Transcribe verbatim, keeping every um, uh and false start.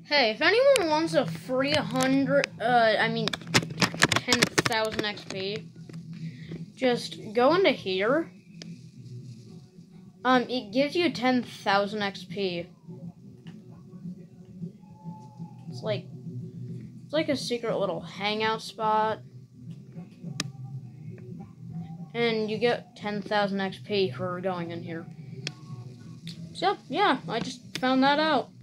Hey, if anyone wants a free hundred, uh, I mean, ten thousand X P, just go into here. Um, it gives you ten thousand X P. It's like, it's like a secret little hangout spot. And you get ten thousand X P for going in here. So, yeah, I just found that out.